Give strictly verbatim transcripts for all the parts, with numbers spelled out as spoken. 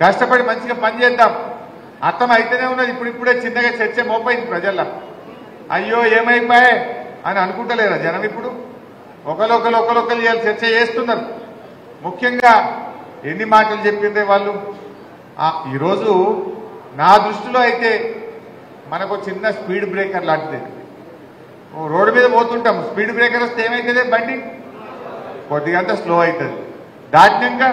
కష్టపడి మంచిగా పని చేద్దాం. అర్థం అయితేనే ఉన్నది. ఇప్పుడు ఇప్పుడే చిన్నగా చర్చ మోపైంది ప్రజల్లో. అయ్యో ఏమైపోయాయి అని అనుకుంటలేరా జనం? ఇప్పుడు ఒకరొకరు ఒకరొకరు ఇవాళ చర్చ చేస్తున్నారు. ముఖ్యంగా ఎన్ని మాటలు చెప్పిందే వాళ్ళు. ఈరోజు నా దృష్టిలో అయితే మనకు చిన్న స్పీడ్ బ్రేకర్ లాంటిది. రోడ్డు మీద పోతుంటాం, స్పీడ్ బ్రేకర్ వస్తే ఏమవుతుంది? బండి కొద్దిగంతా స్లో అవుతుంది, దాటినాక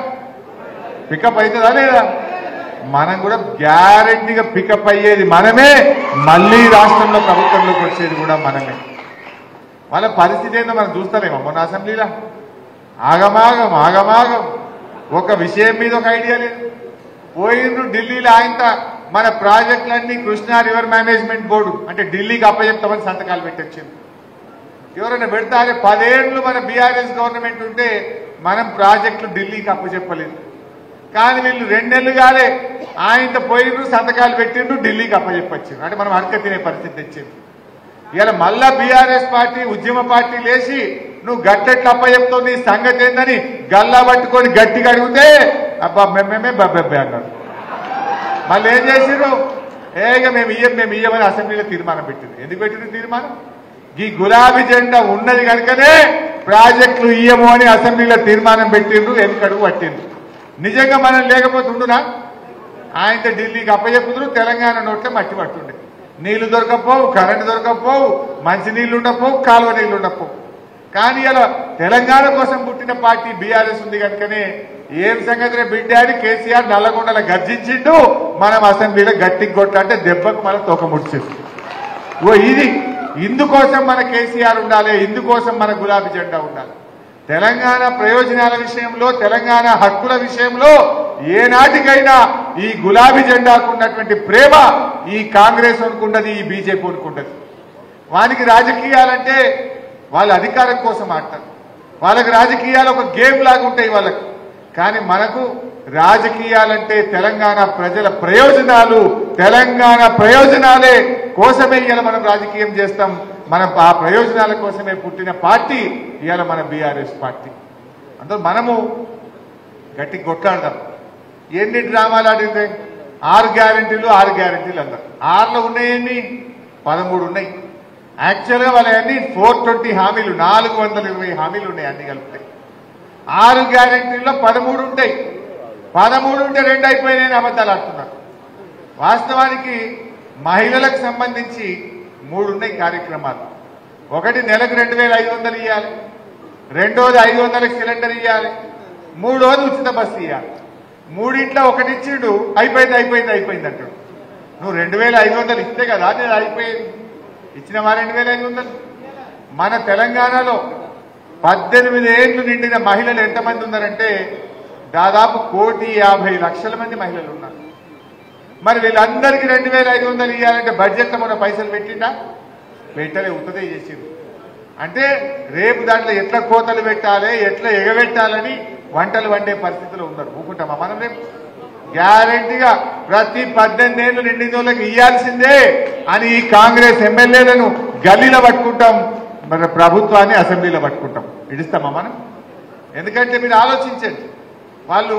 పికప్ అవుతుందా లేదా? మనం కూడా గ్యారెంటీగా పికప్ అయ్యేది మనమే, మళ్ళీ రాష్ట్రంలో ప్రభుత్వంలోకి వచ్చేది కూడా మనమే. వాళ్ళ పరిస్థితి ఏందో మనం చూస్తానేమో. మొన్న అసెంబ్లీలో ఆగమాగం ఆగమాగం ఒక విషయం మీద ఒక ఐడియా లేదు. పోయిండ్రు ఢిల్లీలో ఆయన మన ప్రాజెక్టులన్నీ కృష్ణా రివర్ మేనేజ్మెంట్ బోర్డు అంటే ఢిల్లీకి అప్పచెప్తామని సంతకాలు పెట్టొచ్చింది. ఎవరైనా పెడతారే? పదేళ్లు మన బీఆర్ఎస్ గవర్నమెంట్ ఉంటే మనం ప్రాజెక్టులు ఢిల్లీకి అప్పచెప్పలేదు. కానీ వీళ్ళు రెండేళ్లు కాలే ఆయనతో పోయిండ్రు, సంతకాలు పెట్టిండ్రు, ఢిల్లీకి అప్పచెప్పొచ్చిండ్రు. అంటే మనం అడక తినే పరిస్థితి తెచ్చింది. ఇలా మళ్ళా బీఆర్ఎస్ పార్టీ ఉద్యమ పార్టీ లేచి నువ్వు గట్టెట్లు అప్పచెప్తావు, నీ సంగతి ఏందని గల్లా పట్టుకొని గట్టిగా అడిగితే అబ్బా మేమేమే బబ్బెబ్బే అన్నారు. మళ్ళీ ఏం చేసిర్రు? ఏగా మేము ఇయ్యం మేము ఇయ్యమని అసెంబ్లీలో తీర్మానం పెట్టింది. ఎందుకు పెట్టింది తీర్మానం? ఈ గులాబీ జెండా ఉన్నది కనుకనే ప్రాజెక్టులు ఇయ్యము అని అసెంబ్లీలో తీర్మానం పెట్టిండ్రు, ఎన్నికడుగు పట్టిండ్రు. నిజంగా మనం లేకపోతే ఉండునా? ఆయనతో ఢిల్లీకి అప్పచెప్పుదురు, తెలంగాణ నోట్లే మట్టి పట్టుండే. నీళ్లు దొరకపోవు, కరెంటు దొరకపోవు, మంచి నీళ్లు ఉండకపోవు, కాలువ నీళ్లు ఉండకపోవు. కానీ ఇలా తెలంగాణ కోసం పుట్టిన పార్టీ బీఆర్ఎస్ ఉంది కనుకనే ఏం సంగతి బిడ్డ అని కేసీఆర్ నల్లగొండలో గర్జించిండు, మనం అసెంబ్లీలో గట్టికి కొట్టాలంటే దెబ్బకు మనం తోక ముడిచింది. ఓ ఇది ఇందుకోసం మన కేసీఆర్ ఉండాలి, ఇందుకోసం మన గులాబీ జెండా ఉండాలి. తెలంగాణ ప్రయోజనాల విషయంలో, తెలంగాణ హక్కుల విషయంలో ఏనాటికైనా ఈ గులాబీ జెండాకు ఉన్నటువంటి ప్రేమ ఈ కాంగ్రెస్ అనుకుంటది, ఈ బీజేపీ అనుకుంటది. వానికి రాజకీయాలంటే వాళ్ళ అధికారం కోసం ఆడతారు. వాళ్ళకి రాజకీయాలు ఒక గేమ్ లాగా ఉంటాయి వాళ్ళకి. కానీ మనకు రాజకీయాలంటే తెలంగాణ ప్రజల ప్రయోజనాలు, తెలంగాణ ప్రయోజనాలే కోసమే ఇవాళ మనం రాజకీయం చేస్తాం. మనం ఆ ప్రయోజనాల కోసమే పుట్టిన పార్టీ ఇవాళ మన బీఆర్ఎస్ పార్టీ. అందులో మనము గట్టి కొట్లాడదాం. ఎన్ని డ్రామాలు ఆడిందే? ఆరు గ్యారెంటీలు ఆరు గ్యారెంటీలు అన్నారు. ఆరులో ఉన్నాయన్ని పదమూడు ఉన్నాయి. యాక్చువల్గా వాళ్ళ అన్ని ఫోర్ ట్వంటీ హామీలు, నాలుగు వందల ఇరవై హామీలు ఉన్నాయి అన్ని కలిపితే. ఆరు గ్యారెంటీల్లో పదమూడు ఉంటాయి. పదమూడు ఉంటే రెండు అయిపోయినాయని అబద్ధాలు ఆడుతున్నారు. వాస్తవానికి మహిళలకు సంబంధించి మూడు ఉన్నాయి కార్యక్రమాలు. ఒకటి నెలకు రెండు వేల ఐదు వందలు ఇవ్వాలి, రెండోది ఐదు వందలకు సిలిండర్ ఇవ్వాలి, మూడోది ఉచిత బస్సు ఇవ్వాలి. మూడింట్లో ఒకటి ఇచ్చిండు, అయిపోయింది అయిపోయింది అయిపోయింది అంటాడు. నువ్వు రెండు వేల ఐదు వందలు ఇస్తే కదా నేను అయిపోయేది. ఇచ్చినవా రెండు వేల ఐదు వందలు? మన తెలంగాణలో పద్దెనిమిది ఏళ్లు నిండిన మహిళలు ఎంతమంది ఉన్నారంటే దాదాపు కోటి యాభై లక్షల మంది మహిళలు ఉన్నారు. మరి వీళ్ళందరికీ రెండు వేల ఐదు వందలు ఇవ్వాలంటే బడ్జెట్లో మన పైసలు పెట్టిండా? పెట్టలే, ఉత్తదే చేసింది. అంటే రేపు దాంట్లో ఎట్లా కోతలు పెట్టాలి, ఎట్లా ఎగబెట్టాలని వంటలు వండే పరిస్థితిలో ఉన్నారు. ఊకుంటామా మనం? రేపు గ్యారెంటీగా ప్రతి పద్దెనిమిది ఏళ్ళు నిండిన వాళ్ళకి ఇవ్వాల్సిందే అని ఈ కాంగ్రెస్ ఎమ్మెల్యేలను గల్లీలో పట్టుకుంటాం, మన ప్రభుత్వాన్ని అసెంబ్లీలో పట్టుకుంటాం. ఇడిస్తామా మనం? ఎందుకంటే మీరు ఆలోచించండి, వాళ్ళు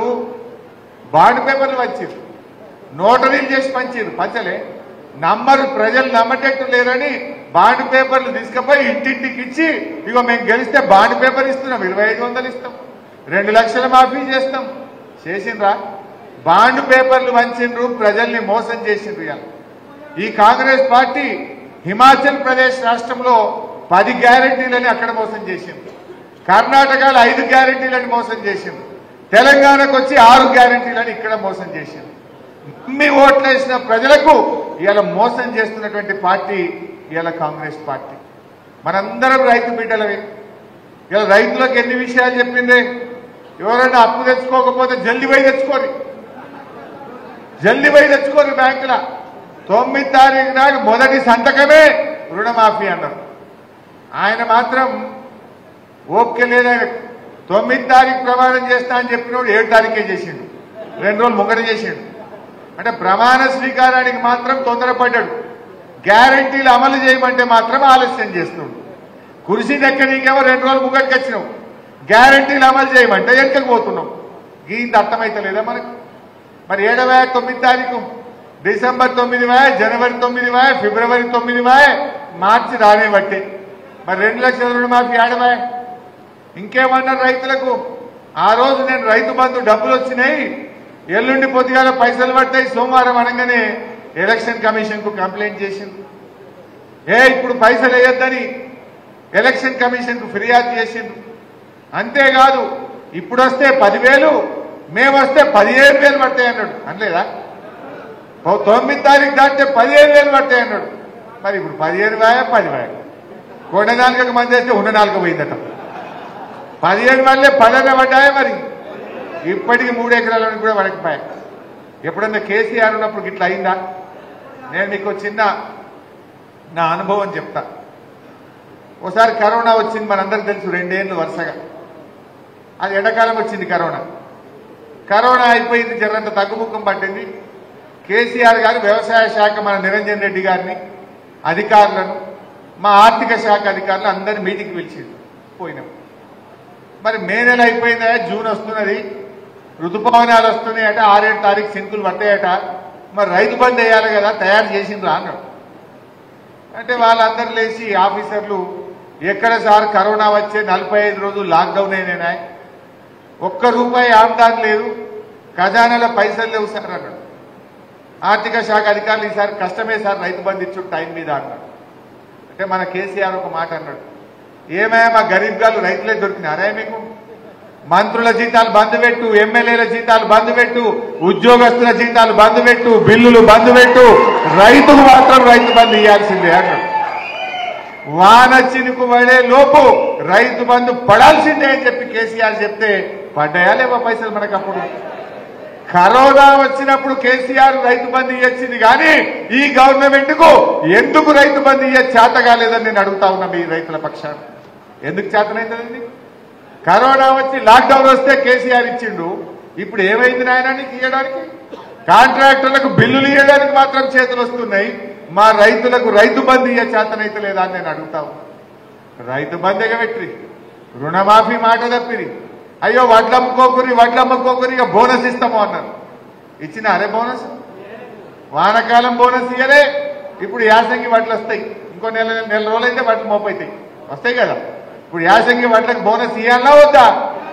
బాండ్ పేపర్లు పంచారు, నోటరీలు చేసి పంచారు, పంచలే నమ్మరు, ప్రజలు నమ్మటట్టు లేరని బాండ్ పేపర్లు తీసుకుపోయి ఇంటింటికి ఇచ్చి ఇగో మేము గెలిస్తే బాండ్ పేపర్ ఇస్తున్నాం, ఇరవై ఐదు వందలు ఇస్తాం, రెండు లక్షల మాఫీ చేస్తాం. చేసిండ్రా? బాండ్ పేపర్లు వంచిండ్రు, ప్రజల్ని మోసం చేసిండ్రు. ఈ కాంగ్రెస్ పార్టీ హిమాచల్ ప్రదేశ్ రాష్ట్రంలో పది గ్యారెంటీలని అక్కడ మోసం చేసింది, కర్ణాటకలో ఐదు గ్యారెంటీలని మోసం చేసింది, తెలంగాణకు వచ్చి ఆరు గ్యారెంటీలని ఇక్కడ మోసం చేసింది. మీ ఓట్లేసిన ప్రజలకు ఇలా మోసం చేస్తున్నటువంటి పార్టీ ఇలా కాంగ్రెస్ పార్టీ. మనందరం రైతు బిడ్డలవి. ఇలా రైతులకు ఎన్ని విషయాలు చెప్పిందే. ఎవరైనా అప్పు తెచ్చుకోకపోతే జల్దీ పోయి తెచ్చుకోరు, జల్దీ పోయి తెచ్చుకోరు బ్యాంకుల. తొమ్మిది తారీఖు నాడు మొదటి సంతకమే రుణమాఫీ అన్నారు. ఆయన మాత్రం ఓకే లేదా, తొమ్మిది తారీఖు ప్రమాణం చేస్తా అని చెప్పినప్పుడు ఏడు తారీఖే చేసిండు, రెండు రోజులు ముంగట చేసిండు. అంటే ప్రమాణ స్వీకారానికి మాత్రం తొందరపడ్డాడు, గ్యారంటీలు అమలు చేయమంటే మాత్రం ఆలస్యం చేస్తున్నాడు. కుర్చీ దక్కనీకేమో రెండు రోజులు ముంగటికి వచ్చినావు, గ్యారంటీలు అమలు చేయమంటే వెనకకు పోతున్నావు. గీంత అర్థమైతలేదా మనకు? మరి ఏడవ తొమ్మిది తారీఖు డిసెంబర్ తొమ్మిది వాయ జనవరి తొమ్మిది వాయ ఫిబ్రవరి తొమ్మిది వాయ మార్చి రానే బట్టి మరి రెండు లక్షల రుణమాఫీ ఏడవాయ ఇంకేమన్నారు రైతులకు ఆ రోజు నేను రైతు బంధు డబ్బులు వచ్చినాయి ఎల్లుండి పొద్దుగాల పైసలు పడతాయి సోమవారం అనగానే ఎలక్షన్ కమిషన్ కు కంప్లైంట్ చేసింది ఏ ఇప్పుడు పైసలు వేయొద్దని ఎలక్షన్ కమిషన్ కు ఫిర్యాదు చేసింది అంతేకాదు ఇప్పుడు వస్తే పదివేలు మేము వస్తే పదిహేను వేలు పడతాయి అన్నాడు అనలేదా తొమ్మిది తారీఖు దాటితే పదిహేను వేలు పడతాయి అన్నాడు మరి ఇప్పుడు పదిహేను వాయ పది వాయ కొండ నాలుగకు మంది అయితే ఉన్న నాలుగు పోయిందట పదిహేను వాళ్ళే పదన పడ్డాయా మరి ఇప్పటికి మూడు ఎకరాలను కూడా పడకపోయా ఎప్పుడన్నా కేసీఆర్ ఉన్నప్పుడు ఇట్లా అయిందా నేను మీకు చిన్న నా అనుభవం చెప్తా ఒకసారి కరోనా వచ్చింది మనందరికి తెలుసు రెండేళ్లు వరుసగా అది ఎండాకాలం వచ్చింది కరోనా కరోనా అయిపోయింది జరంత తగ్గుముఖం పట్టింది కేసీఆర్ గారు వ్యవసాయ శాఖ మన నిరంజన్ రెడ్డి గారిని అధికారులను మా ఆర్థిక శాఖ అధికారులు అందరినీ మీటింగ్కి పిలిచింది పోయినాం మరి మే నెల అయిపోయిందా జూన్ వస్తున్నది ఋతుపవనాలు వస్తున్నాయట ఆరేడు తారీఖు సింకులు పట్టాయట మరి రైతు బంద్ వేయాలి కదా తయారు చేసిండ్రా అన్నాడు అంటే వాళ్ళందరూ లేచి ఆఫీసర్లు ఎక్కడ సార్ కరోనా వచ్చే నలభై ఐదు రోజులు లాక్డౌన్ అయినా ఒక్క రూపాయి ఆమ్దాన్ లేదు ఖజానాల పైసలు లేవు సార్ అన్నాడు ఆర్థిక శాఖ అధికారులు ఈసారి కష్టమే సార్ రైతు బంధు ఇచ్చు టైం మీద అన్నాడు అంటే మన కేసీఆర్ ఒక మాట అన్నాడు ఏమయ్యా మా గరీబ్ గారు రైతులే దొరికినారా మీకు మంత్రుల జీతాలు బంద్ పెట్టు ఎమ్మెల్యేల జీతాలు బంద్ పెట్టు ఉద్యోగస్తుల జీతాలు బంద్ పెట్టు బిల్లులు బంద్ పెట్టు రైతుకు మాత్రం రైతు బంధు ఇవ్వాల్సిందే అన్నాడు వాన చినుకు పడే లోపు రైతు బంధు పడాల్సిందే అని చెప్పి కేసీఆర్ చెప్తే పడ్డాయా లేవా పైసలు మనకు అప్పుడు కరోనా వచ్చినప్పుడు కేసీఆర్ రైతు బంధు ఇచ్చింది కానీ ఈ గవర్నమెంట్ కు ఎందుకు రైతు బంధు ఇయ్య చేత కాలేదని నేను అడుగుతా ఉన్నా మీ రైతుల పక్షాన ఎందుకు చేతనైందండి కరోనా వచ్చి లాక్డౌన్ వస్తే కేసీఆర్ ఇచ్చిండు ఇప్పుడు ఏమైంది నాయన నీకు ఇవ్వడానికి కాంట్రాక్టర్లకు బిల్లులు ఇవ్వడానికి మాత్రం చేతులు వస్తున్నాయి మా రైతులకు రైతు బంధు ఇయ్య చేతనైతే లేదా అని నేను అడుగుతా ఉన్నా రైతు బంధు ఎగబెట్టి రుణమాఫీ మాట తప్పిరి అయ్యో వడ్లమ్ముకోకురి వడ్లమ్ముకోకురి ఇక బోనస్ ఇస్తాము అన్నారు ఇచ్చిన అరే బోనస్ వానకాలం బోనస్ ఇయ్యలే ఇప్పుడు యాసంగి వడ్లు వస్తాయి ఇంకో నెల నెల రోజులైతే వడ్లు మోపైతాయి వస్తాయి కదా ఇప్పుడు యాసంగి వడ్లకు బోనస్ ఇవ్వాలా వద్దా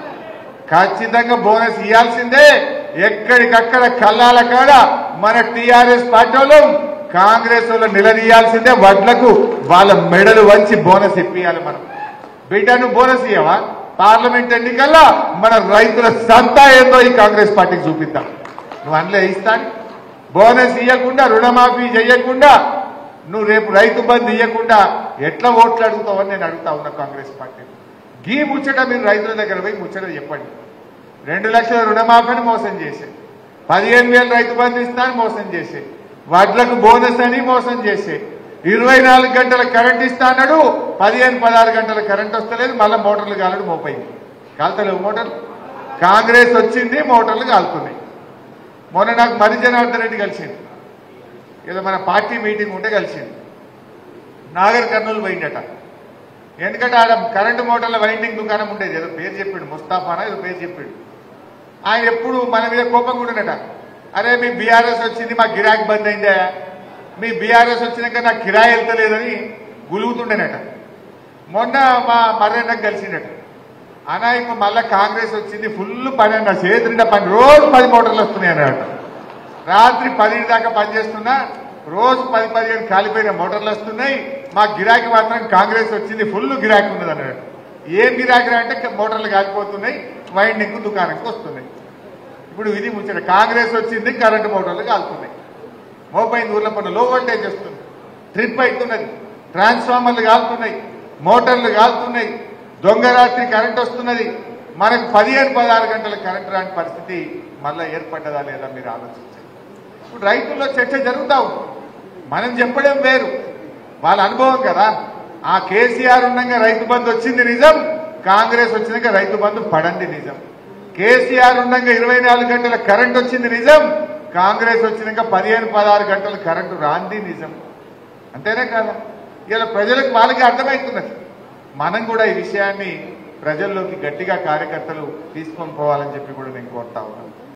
ఖచ్చితంగా బోనస్ ఇవ్వాల్సిందే ఎక్కడికక్కడ కల్లాల కాడ మన టీఆర్ఎస్ పార్టీ వాళ్ళు కాంగ్రెస్ వాళ్ళు నిలదీయాల్సిందే వడ్లకు వాళ్ళ మెడలు వంచి బోనస్ ఇప్పియాలి మనం బిడ్డ నువ్వు బోనస్ ఇవ్వవా పార్లమెంట్ ఎన్నికల్లో మన రైతుల సత్తా ఏందో ఈ కాంగ్రెస్ పార్టీకి చూపిద్దాం నువ్వు అందులో ఇస్తాను బోనస్ ఇవ్వకుండా రుణమాఫీ చేయకుండా నువ్వు రేపు రైతు బంధు ఇవ్వకుండా ఎట్లా ఓట్లు అడుగుతావని నేను అడుగుతా ఉన్నా కాంగ్రెస్ పార్టీ గీ ముచ్చట మీరు రైతుల దగ్గర పోయి ముచ్చట చెప్పండి రెండు లక్షల రుణమాఫీని మోసం చేసే పదిహేను వేలు రైతు బంధు ఇస్తాను మోసం చేసే వడ్లకు బోనస్ అని మోసం చేసే ఇరవై నాలుగు గంటల కరెంట్ ఇస్తా అన్నాడు పదిహేను పదహారు గంటల కరెంట్ వస్తలేదు మళ్ళీ మోటార్లు కాలడు మోపైంది కాలుతలేవు మోటార్లు కాంగ్రెస్ వచ్చింది మోటార్లు కాలుతున్నాయి మొన్న నాకు మరి జనార్దన్ రెడ్డి కలిసింది ఏదో మన పార్టీ మీటింగ్ ఉంటే కలిసింది నాగర్ కర్నూలు పోయిందట ఎందుకంటే ఆడ కరెంటు మోటార్ల వైండింగ్ దుకాణం ఉండేది ఏదో పేరు చెప్పాడు ముస్తాఫానా ఏదో పేరు చెప్పాడు ఆయన ఎప్పుడు మన మీద కోపంగా ఉండనట అరే మీ బీఆర్ఎస్ వచ్చింది మా గిరాకీ బంద్ అయిందా మీ బీఆర్ఎస్ వచ్చినాక నాకు కిరాయి వెళ్తలేదని గులుగుతుండేనట మొన్న మా మర్రెన్నకు కలిసిండట అనా ఇప్పుడు మళ్ళా కాంగ్రెస్ వచ్చింది ఫుల్ పని అన్న చేతి పని రోజు పది మోటార్లు వస్తున్నాయి అన్నట రాత్రి పది దాకా పనిచేస్తున్నా రోజు పది పదిహేను కాలిపోయిన మోటార్లు వస్తున్నాయి మా గిరాకీ మాత్రం కాంగ్రెస్ వచ్చింది ఫుల్ గిరాకీ ఉన్నది అన్నాడు ఏం గిరాకీ అంటే మోటార్లు కాలిపోతున్నాయి వైండింగ్ దుకాణంకి వస్తున్నాయి ఇప్పుడు ఇది ముచ్చట కాంగ్రెస్ వచ్చింది కరెంటు మోటార్లు కాలుతున్నాయి మోపైంది ఊర్లో పన్ను లో వోల్టేజ్ వస్తుంది ట్రిప్ అవుతున్నది ట్రాన్స్ఫార్మర్లు కాలుతున్నాయి మోటార్లు కాలుతున్నాయి దొంగ రాత్రి కరెంట్ వస్తున్నది మనకు పదిహేను పదహారు గంటల కరెంట్ రాని పరిస్థితి మళ్ళీ ఏర్పడ్డదా లేదా మీరు ఆలోచించండి ఇప్పుడు రైతుల్లో చర్చ జరుగుతా ఉంది మనం చెప్పడం వేరు వాళ్ళ అనుభవం కదా ఆ కేసీఆర్ ఉండగా రైతు బంధు వచ్చింది నిజం కాంగ్రెస్ వచ్చినాక రైతు బంధు పడండి నిజం కేసీఆర్ ఉండగా ఇరవై నాలుగు గంటల కరెంట్ వచ్చింది నిజం కాంగ్రెస్ వచ్చినాక పదిహేను పదహారు గంటల కరెంటు రాంది నిజం అంతేనే కదా ఇలా ప్రజలకు వాళ్ళకి అర్థమవుతున్నది మనం కూడా ఈ విషయాన్ని ప్రజల్లోకి గట్టిగా కార్యకర్తలు తీసుకొని పోవాలని చెప్పి కూడా నేను కోరుతా ఉన్నాను